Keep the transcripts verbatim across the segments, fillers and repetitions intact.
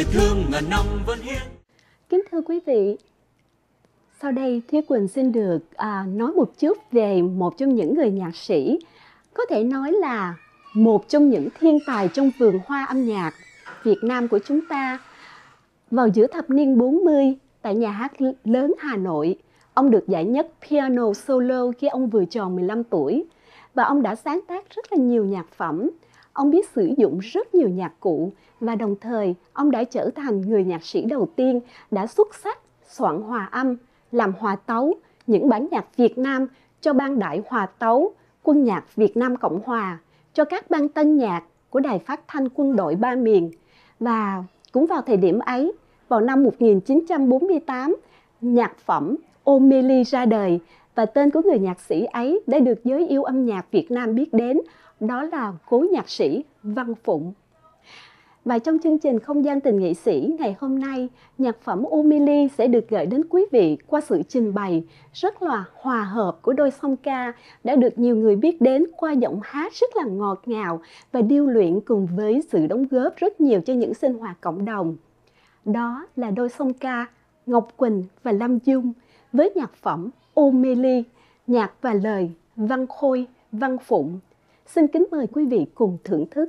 Việt thương ngàn năm vẫn hiên. Kính thưa quý vị, sau đây Thúy Quỳnh xin được à, nói một chút về một trong những người nhạc sĩ có thể nói là một trong những thiên tài trong vườn hoa âm nhạc Việt Nam của chúng ta. Vào giữa thập niên bốn mươi, tại Nhà hát lớn Hà Nội, ông được giải nhất piano solo khi ông vừa tròn mười lăm tuổi. Và ông đã sáng tác rất là nhiều nhạc phẩm. Ông biết sử dụng rất nhiều nhạc cụ và đồng thời ông đã trở thành người nhạc sĩ đầu tiên đã xuất sắc soạn hòa âm, làm hòa tấu những bản nhạc Việt Nam cho ban đại hòa tấu Quân nhạc Việt Nam Cộng Hòa, cho các ban tân nhạc của Đài Phát thanh Quân đội Ba Miền. Và cũng vào thời điểm ấy, vào năm một nghìn chín trăm bốn mươi tám, nhạc phẩm Ô Mê Ly ra đời và tên của người nhạc sĩ ấy đã được giới yêu âm nhạc Việt Nam biết đến, đó là cố nhạc sĩ Văn Phụng. Và trong chương trình Không gian tình nghệ sĩ ngày hôm nay, nhạc phẩm Ô Mê Ly sẽ được gửi đến quý vị qua sự trình bày rất là hòa hợp của đôi song ca đã được nhiều người biết đến qua giọng hát rất là ngọt ngào và điêu luyện cùng với sự đóng góp rất nhiều cho những sinh hoạt cộng đồng. Đó là đôi song ca Ngọc Quỳnh và Lâm Dung với nhạc phẩm Ô Mê Ly, nhạc và lời Văn Khôi, Văn Phụng. Xin kính mời quý vị cùng thưởng thức.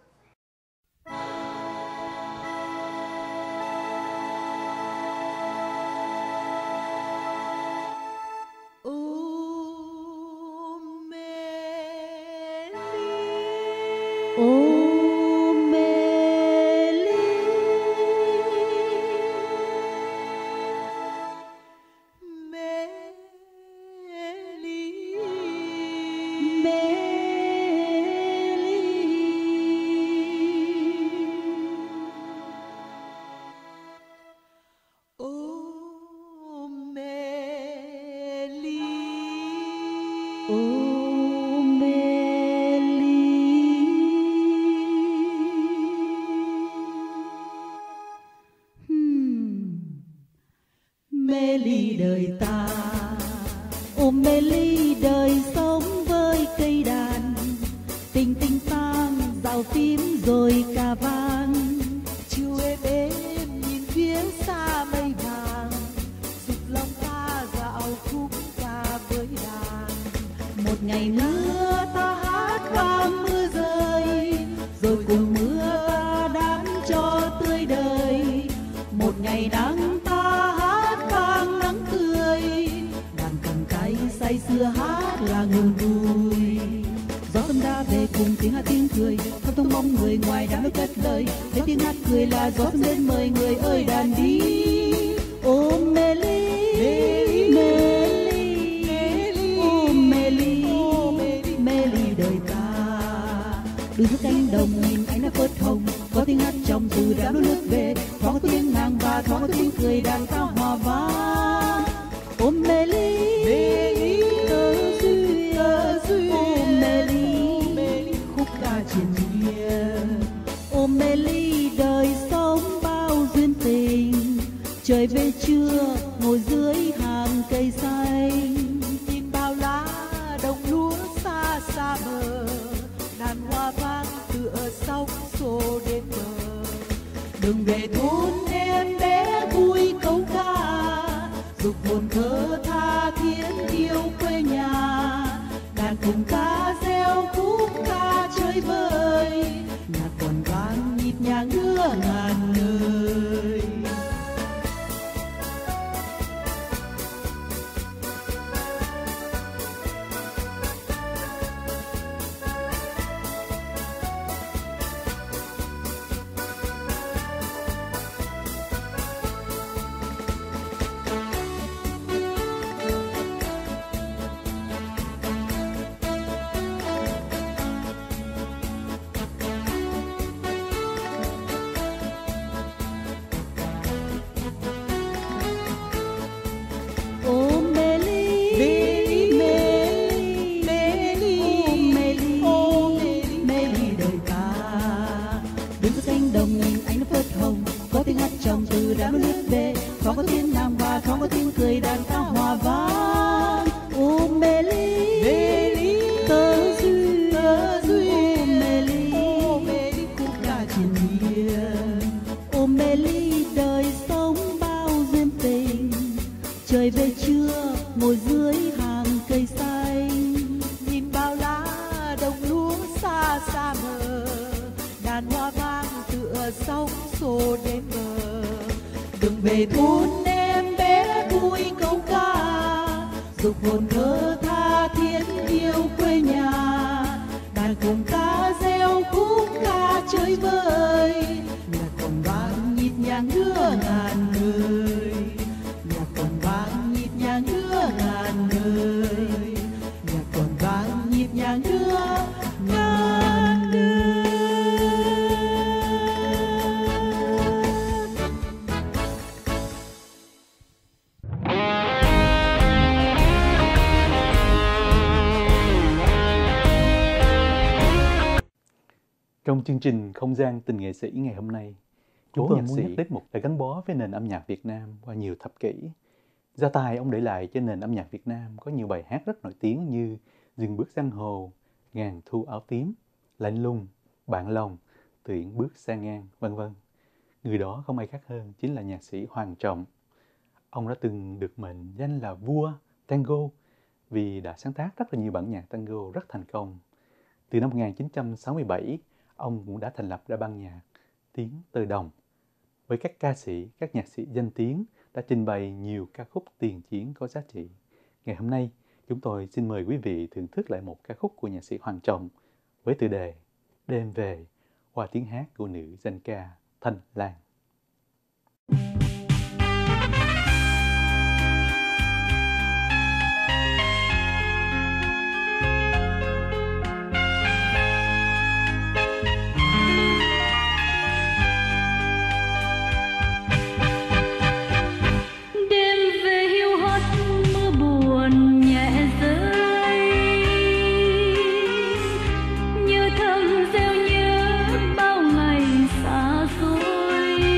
Mê ly đời ta, ôm mê ly đời sống với cây đàn, tình tình tang dạo phím rồi cà vang, chiều êm êm nhìn phía xa mây vàng, dục lòng ta dạo khúc ca với đàn. Một ngày nữa ta hát vang mưa rơi, rồi cùng mưa ta đắm cho tươi đời. Một ngày nắng say sưa hát là nguồn vui. Gió xuân đã về cùng tiếng hát tiếng cười, thao thông mong người ngoài đã nói cất lời, để tiếng hát cười là gió xuân đến mời người ơi đàn đi. Ôm mê ly, mê ly, ôm mê ly, mê ly đời ta. Đường giữa cánh đồng nhìn ánh nắng phớt hồng, có tiếng hát trong từ đã lướt về, thoáng có tiếng nàng và thoáng có tiếng cười đàn ta hòa vang. Ôm mê ly, tơ duyên, ôm mê ly, khúc ca triền miên. Ôm mê ly đời sống bao duyên tình, trời về trưa ngồi dưới hàng cây xanh, nhìn bao lá đồng lúa xa xa bờ, đàn hoa vang tựa sóng xô đêm bờ. Đừng về thôn em bé vui câu ca, dục hồn thơ tha thiết yêu quê nhà, đàn cùng ca reo khúc ca chơi vơi, nhạc còn vang nhịp nhàng đưa ngàn lời. Trong từ đã lướt về, thoáng có tiếng nàng và thoáng có tiếng cười đàn ta hòa vang. Ôm mê ly, tơ duyên, ôm mê ly, khúc ca triền miên. Ôm mê ly trời về trưa ngồi dưới hàng cây xanh, nhìn bao lá đồng lúa xa xa mờ, đàn hoa vang tựa sóng xô đến bờ. Đường về thôn em bé vui câu ca, dục hồn thơ tha thiết yêu quê nhà. Đàn cùng ta reo khúc ca chơi vơi, nhạc còn vang nhịp nhàng đưa ngàn người. Nhạc còn vang nhịp nhàng đưa ngàn người. Nhạc còn vang nhịp nhàng đưa ngàn người. Trong chương trình Không gian tình nghệ sĩ ngày hôm nay, cố nhạc sĩ Tiết Mục đã gắn bó với nền âm nhạc Việt Nam qua nhiều thập kỷ. Gia tài ông để lại cho nền âm nhạc Việt Nam có nhiều bài hát rất nổi tiếng như Dừng bước giang hồ, Ngàn thu áo tím, Lạnh lùng, Bạn lòng, Tuyển bước sang ngang, vân vân. Người đó không ai khác hơn chính là nhạc sĩ Hoàng Trọng. Ông đã từng được mệnh danh là vua tango vì đã sáng tác rất là nhiều bản nhạc tango rất thành công. Từ năm một nghìn chín trăm sáu mươi bảy, ông cũng đã thành lập ra ban nhạc Tiếng Tơ Đồng. Với các ca sĩ, các nhạc sĩ danh tiếng đã trình bày nhiều ca khúc tiền chiến có giá trị. Ngày hôm nay, chúng tôi xin mời quý vị thưởng thức lại một ca khúc của nhạc sĩ Hoàng Trọng với tựa đề Đêm về qua tiếng hát của nữ danh ca Thanh Lan. Như thầm gieo nhớ bao ngày xa xôi.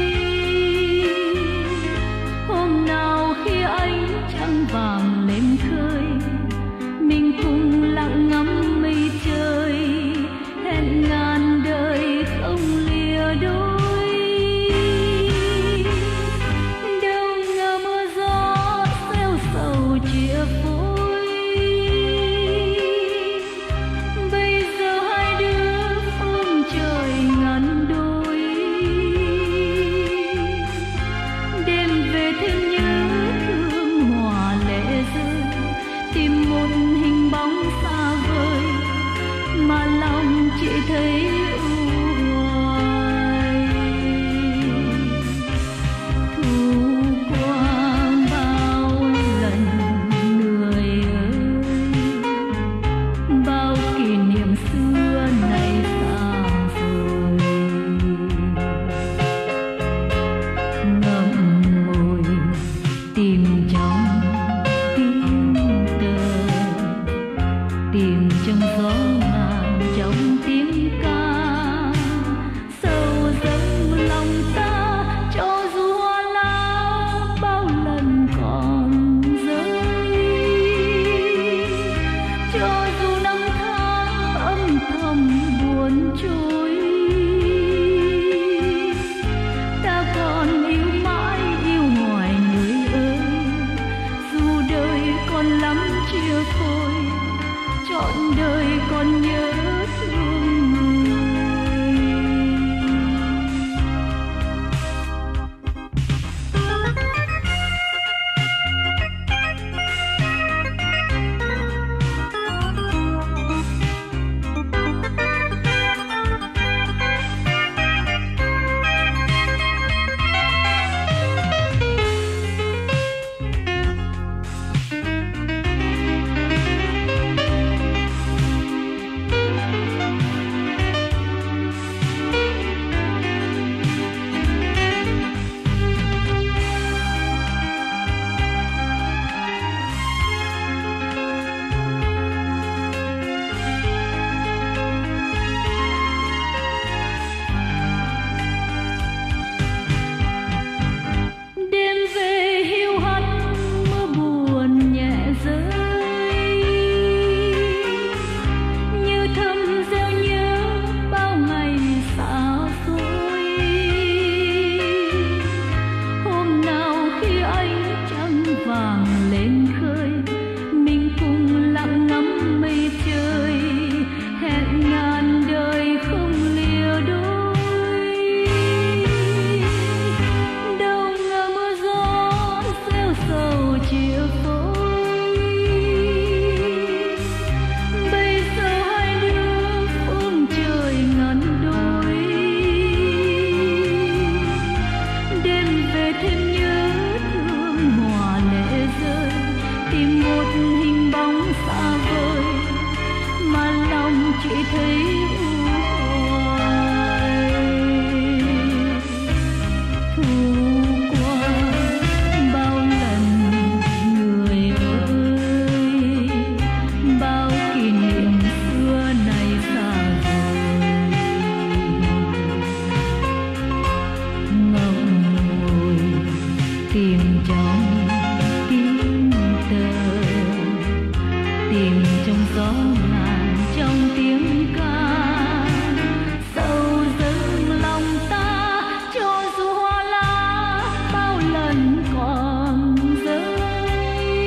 tìm trong tiếng tơ, tìm trong gió ngàn, trong tiếng ca, sâu dâng lòng ta cho dù hoa lá bao lần còn rơi,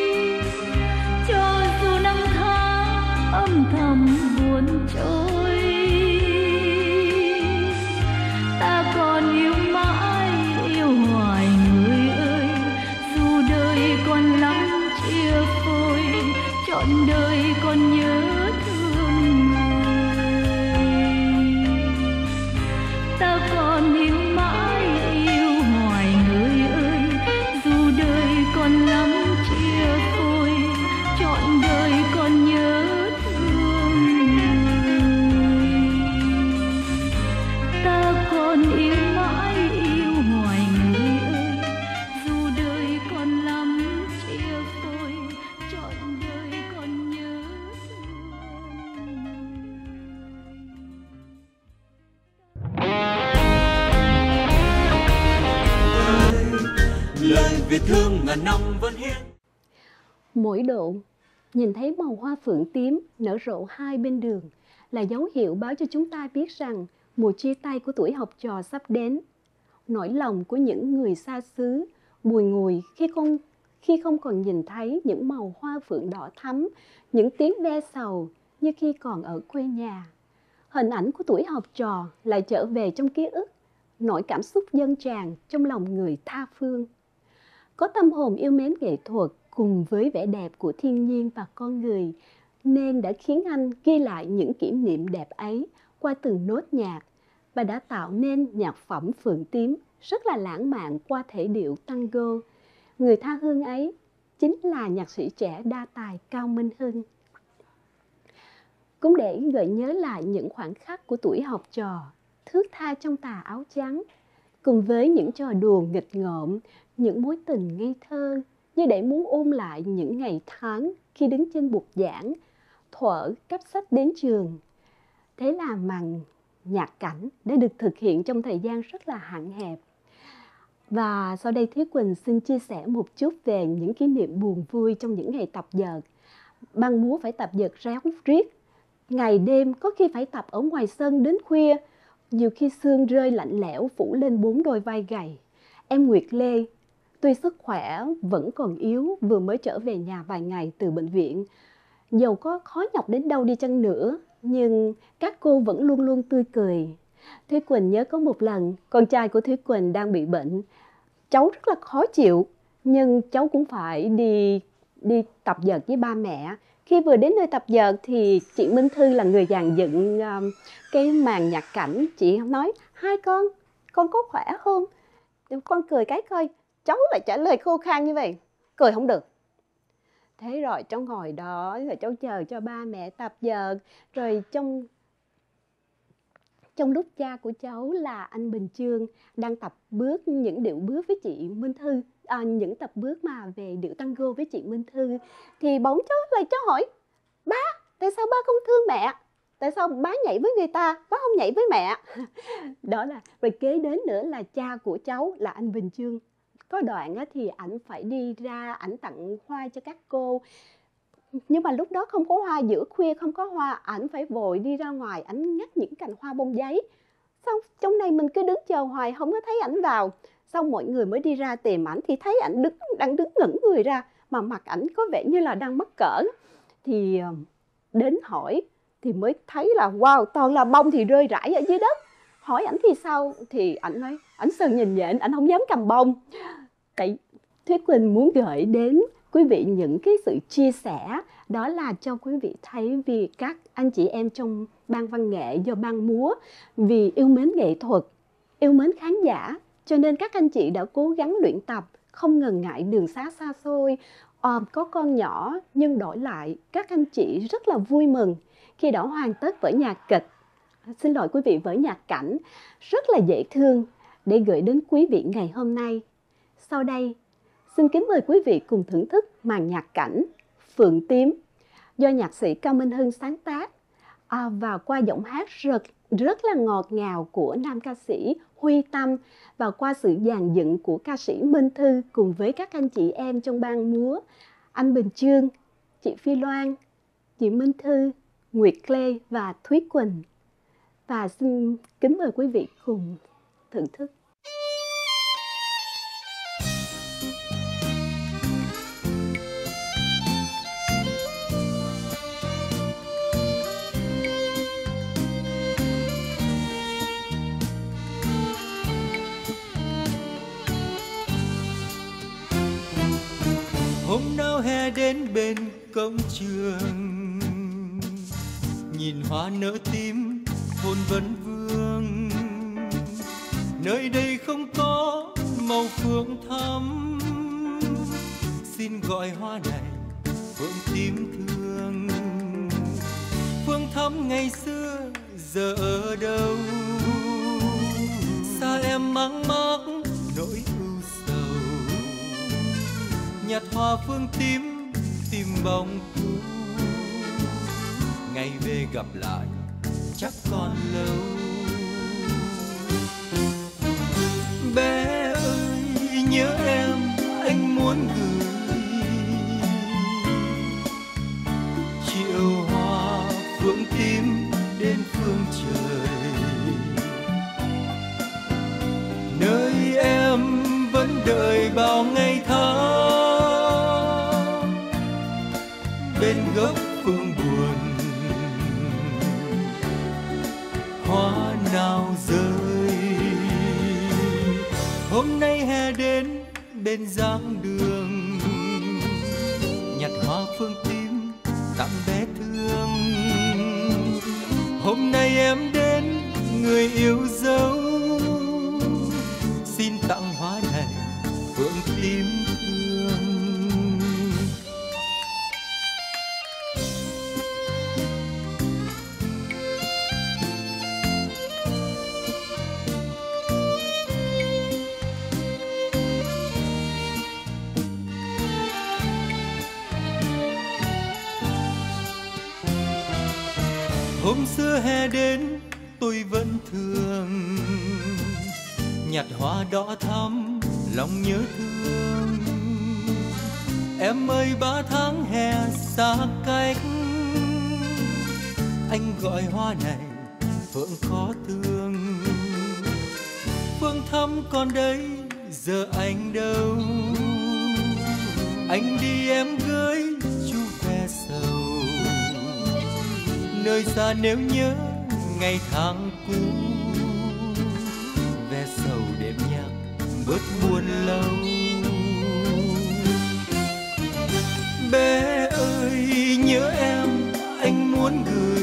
cho dù năm tháng âm thầm buồn trôi, ta còn yêu mãi yêu hoài người ơi, dù đời còn lắm chia phôi, trọn đời còn nhớ thương người. Ta còn yêu mãi yêu hoài người ơi, dù đời còn lắm chia phôi, trọn đời còn nhớ thương người. Ta còn yêu mãi yêu hoài người ơi, dù đời còn lắm chia phôi, trọn đời còn nhớ thương lời Việt thương ngàn năm vẫn hiên. Mỗi độ nhìn thấy màu hoa phượng tím nở rộ hai bên đường là dấu hiệu báo cho chúng ta biết rằng mùa chia tay của tuổi học trò sắp đến. Nỗi lòng của những người xa xứ bùi ngùi khi không khi không còn nhìn thấy những màu hoa phượng đỏ thắm, những tiếng ve sầu như khi còn ở quê nhà. Hình ảnh của tuổi học trò lại trở về trong ký ức, nỗi cảm xúc dâng tràn trong lòng người tha phương. Có tâm hồn yêu mến nghệ thuật cùng với vẻ đẹp của thiên nhiên và con người, nên đã khiến anh ghi lại những kỷ niệm đẹp ấy qua từng nốt nhạc và đã tạo nên nhạc phẩm Phượng Tím rất là lãng mạn qua thể điệu tango. Người tha hương ấy chính là nhạc sĩ trẻ đa tài Cao Minh Hưng. Cũng để gợi nhớ lại những khoảnh khắc của tuổi học trò, thướt tha trong tà áo trắng, cùng với những trò đùa nghịch ngợm, những mối tình ngây thơ, như để muốn ôn lại những ngày tháng khi đứng trên bục giảng, thuở cấp sách đến trường. Thế là màn nhạc cảnh đã được thực hiện trong thời gian rất là hạn hẹp. Và sau đây Thúy Quỳnh xin chia sẻ một chút về những kỷ niệm buồn vui trong những ngày tập dượt. Ban múa phải tập dượt réo riết, ngày đêm có khi phải tập ở ngoài sân đến khuya, nhiều khi sương rơi lạnh lẽo phủ lên bốn đôi vai gầy. Em Nguyệt Lê, tuy sức khỏe vẫn còn yếu, vừa mới trở về nhà vài ngày từ bệnh viện, dầu có khó nhọc đến đâu đi chăng nữa, nhưng các cô vẫn luôn luôn tươi cười. Thúy Quỳnh nhớ có một lần, con trai của Thúy Quỳnh đang bị bệnh. Cháu rất là khó chịu, nhưng cháu cũng phải đi đi tập dượt với ba mẹ. Khi vừa đến nơi tập dượt thì chị Minh Thư là người dàn dựng um, cái màn nhạc cảnh. Chị nói, hai con, con có khỏe không? Con cười cái coi, cháu lại trả lời khô khan như vậy, cười không được. Thế rồi trong hồi đó rồi cháu chờ cho ba mẹ tập dượt. Rồi trong trong lúc cha của cháu là anh Bình Chương đang tập bước những điệu bước với chị Minh Thư, à, những tập bước mà về điệu tango với chị Minh Thư, thì bỗng cháu lại cháu hỏi, ba, tại sao ba không thương mẹ? Tại sao bá nhảy với người ta, bá không nhảy với mẹ? Đó là, rồi kế đến nữa là cha của cháu là anh Bình Chương. Có đoạn thì ảnh phải đi ra, ảnh tặng hoa cho các cô. Nhưng mà lúc đó không có hoa, giữa khuya không có hoa, ảnh phải vội đi ra ngoài, ảnh ngắt những cành hoa bông giấy. Xong trong này mình cứ đứng chờ hoài, không có thấy ảnh vào. Xong mọi người mới đi ra tìm ảnh thì thấy ảnh đứng, đang đứng ngẩn người ra, mà mặt ảnh có vẻ như là đang mắc cỡ. Thì đến hỏi thì mới thấy là wow, toàn là bông thì rơi rải ở dưới đất. Hỏi ảnh thì sao? Thì ảnh nói, ảnh sờ nhìn nhện, ảnh không dám cầm bông. Tại Thúy Quỳnh muốn gửi đến quý vị những cái sự chia sẻ, đó là cho quý vị thấy vì các anh chị em trong ban văn nghệ do ban múa, vì yêu mến nghệ thuật, yêu mến khán giả, cho nên các anh chị đã cố gắng luyện tập, không ngần ngại đường xá xa xôi. À, có con nhỏ nhưng đổi lại các anh chị rất là vui mừng khi đã hoàn tất vở nhạc kịch, xin lỗi quý vị, vở nhạc cảnh rất là dễ thương để gửi đến quý vị ngày hôm nay. Sau đây, xin kính mời quý vị cùng thưởng thức màn nhạc cảnh Phượng Tím do nhạc sĩ Cao Minh Hưng sáng tác, à, và qua giọng hát rất, rất là ngọt ngào của nam ca sĩ Huy Tâm và qua sự dàn dựng của ca sĩ Minh Thư cùng với các anh chị em trong ban múa, anh Bình Chương, chị Phi Loan, chị Minh Thư, Nguyệt Lê và Thúy Quỳnh. Và xin kính mời quý vị cùng thưởng thức. Hôm nào hè đến bên cổng trường, nhìn hoa nở tím hồn vẫn vương. Nơi đây không có màu phượng thắm, xin gọi hoa này phượng tím thương. Phương thắm ngày xưa giờ ở đâu, xa em mang mác nỗi ưu sầu. Nhặt hoa phương tím tìm bóng cũ, ngày về gặp lại chắc còn lâu. Bé ơi nhớ em anh muốn gửi chiều hoa phượng tím đến phương trời, nơi em vẫn đợi bao ngày tháng bên gốc phương buồn. Hoa nào rơi hôm nay hè đến bên giảng đường, nhặt hoa phương tím tặng bé thương. Hôm nay em đến người yêu dấu, xin tặng hoa này phượng tím thương. Hôm xưa hè đến tôi vẫn thường nhặt hoa đỏ thắm lòng nhớ thương. Em ơi ba tháng hè xa cách, anh gọi hoa này phượng khó thương. Phương thắm còn đây giờ anh đâu, anh đi em gửi chú ve sầu. Nơi xa nếu nhớ ngày tháng cũ, ve sầu đêm nhạc bớt buồn lâu. Bé ơi nhớ em anh muốn gửi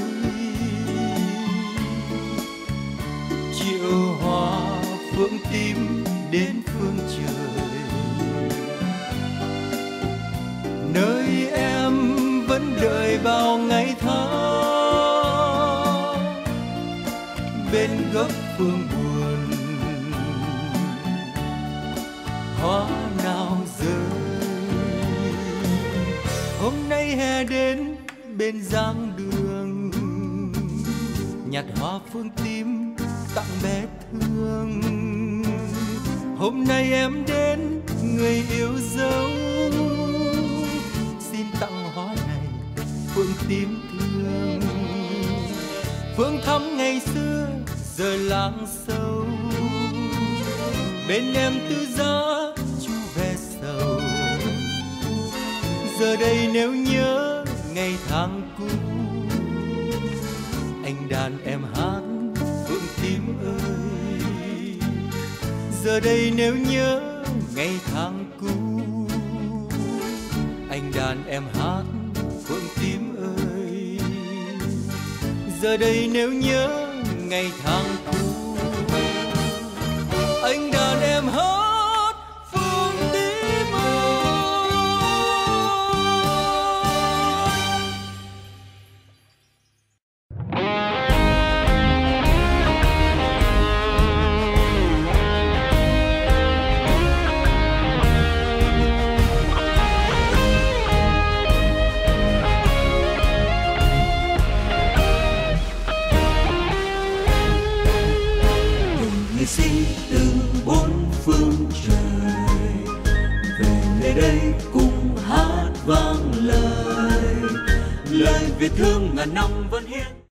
chiều hoa phượng tím đến phương trời, nơi em vẫn đợi bao ngày tháng bên gốc phương buồn. Hoa nào rơi hôm nay hè đến bên giảng đường, nhặt hoa phương tím tặng bé thương. Hôm nay em đến người yêu dấu, xin tặng hoa này phượng tím thương. Phương thắm ngày xưa giờ lãng sâu, bên em tư giá chu ve sầu. Giờ đây nếu nhớ ngày tháng cũ, anh đàn em hát phượng tím ơi. Giờ đây nếu nhớ ngày tháng cũ, anh đàn em hát phượng tím ơi. Giờ đây nếu nhớ ngày tháng cũ, anh đàn em hát phương tím ơi. Việt thương ngàn năm vẫn hiến.